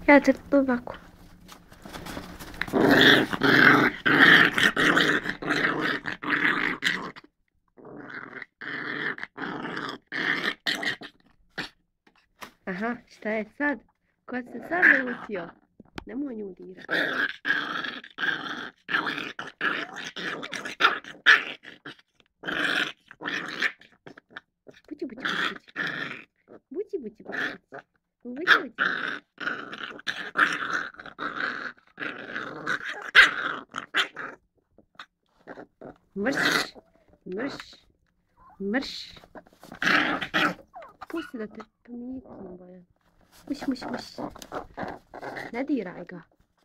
Ja ću to ovako. Aha, šta je sad? Ko se sad nautio? Nemoj nju dirati. Bući, bući, bući. Bući, bući, bući. Bući, bući. Mrš, mrš, mrš. Pusti da te pomijetimo, Bojan. Muš, muš, muš. Ne diraj ga.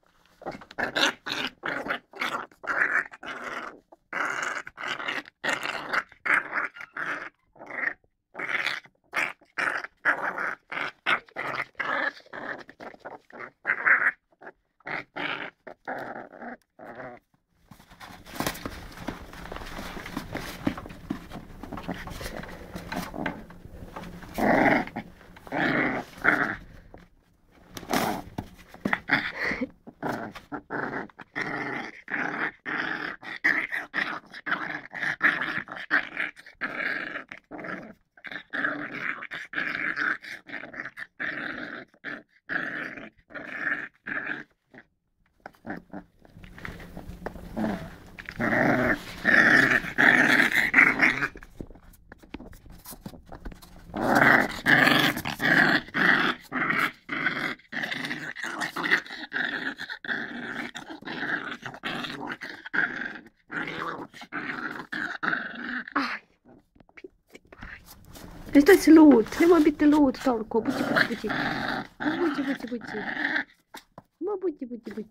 Prestaj si lud, nemoj biti lud toliko, bući, bući, bući. Bući, bući, bući. Bući, bući, bući.